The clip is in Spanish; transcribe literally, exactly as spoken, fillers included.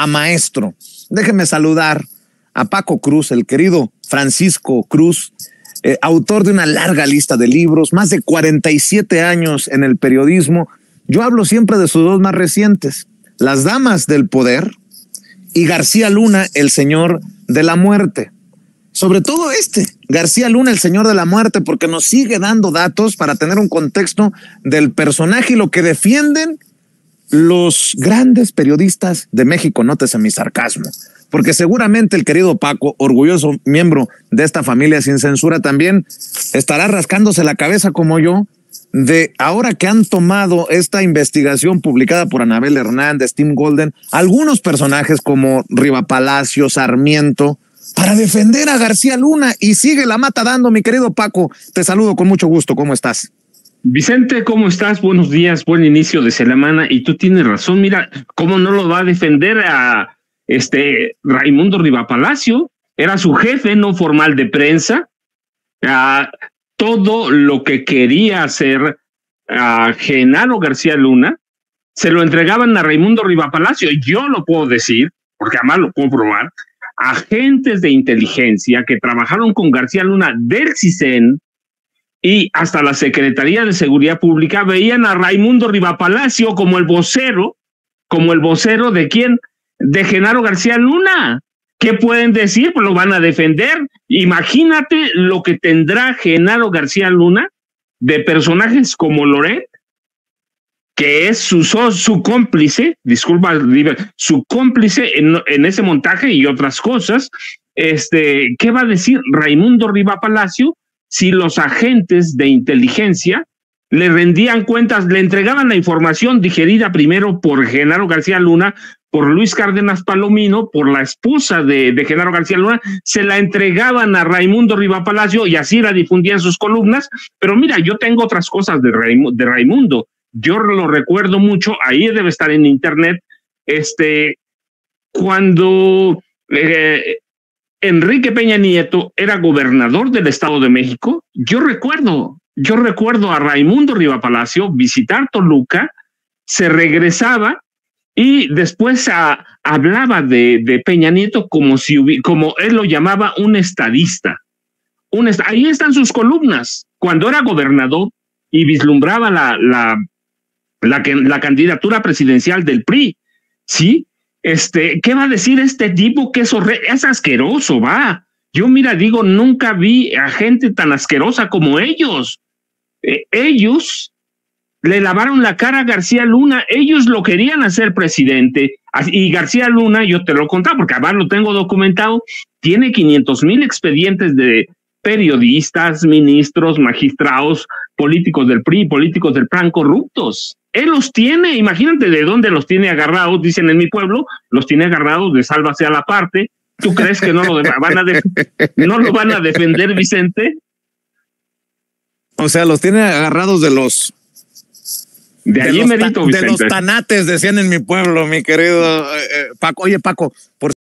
a maestro. Déjeme saludar a Paco Cruz, el querido Francisco Cruz, eh, autor de una larga lista de libros, más de cuarenta y siete años en el periodismo. Yo hablo siempre de sus dos más recientes, Las Damas del Poder y García Luna, el Señor de la Muerte. Sobre todo este, García Luna, el Señor de la Muerte, porque nos sigue dando datos para tener un contexto del personaje y lo que defienden los grandes periodistas de México. Nótese mi sarcasmo, porque seguramente el querido Paco, orgulloso miembro de esta familia sin censura, también estará rascándose la cabeza como yo de ahora que han tomado esta investigación publicada por Anabel Hernández, Tim Golden, algunos personajes como Riva Palacio, Sarmiento, para defender a García Luna, y sigue la mata dando. Mi querido Paco, te saludo con mucho gusto. ¿Cómo estás? Vicente, ¿cómo estás? Buenos días, buen inicio de semana. Y tú tienes razón, mira, ¿cómo no lo va a defender a este Raimundo Riva Palacio? Era su jefe no formal de prensa. A todo lo que quería hacer a Genaro García Luna, se lo entregaban a Raimundo Riva Palacio. Yo lo puedo decir, porque además lo puedo probar. Agentes de inteligencia que trabajaron con García Luna del CISEN y hasta la Secretaría de Seguridad Pública veían a Raimundo Riva Palacio como el vocero, como el vocero de quién, de Genaro García Luna. ¿Qué pueden decir? Pues lo van a defender. Imagínate lo que tendrá Genaro García Luna de personajes como Loret, que es su, su cómplice, disculpa, su cómplice en, en ese montaje y otras cosas. Este, ¿qué va a decir Raimundo Riva Palacio si los agentes de inteligencia le rendían cuentas, le entregaban la información digerida primero por Genaro García Luna, por Luis Cárdenas Palomino, por la esposa de, de Genaro García Luna, se la entregaban a Raimundo Riva Palacio y así la difundían en sus columnas? Pero mira, yo tengo otras cosas de, Raim, de Raimundo. Yo lo recuerdo mucho, ahí debe estar en internet, este, cuando eh, Enrique Peña Nieto era gobernador del Estado de México. Yo recuerdo, yo recuerdo a Raimundo Riva Palacio visitar Toluca, se regresaba y después a, hablaba de, de Peña Nieto como si hubi, como él lo llamaba, un estadista. Un est ahí están sus columnas, cuando era gobernador y vislumbraba la, la La, que, la candidatura presidencial del P R I, ¿sí? Este, ¿qué va a decir este tipo? Que es, es asqueroso, va. Yo, mira, digo, nunca vi a gente tan asquerosa como ellos. Eh, ellos le lavaron la cara a García Luna, ellos lo querían hacer presidente, y García Luna, yo te lo contaba, porque además lo tengo documentado, tiene quinientos mil expedientes de periodistas, ministros, magistrados, políticos del P R I, políticos del P R A N corruptos. Él los tiene, imagínate de dónde los tiene agarrados, dicen en mi pueblo, los tiene agarrados de sálvase a la parte. ¿Tú crees que no lo, van a no lo van a defender, Vicente? O sea, los tiene agarrados de los... De, de allí los, merito, de los tanates, decían en mi pueblo, mi querido eh, Paco. Oye, Paco, por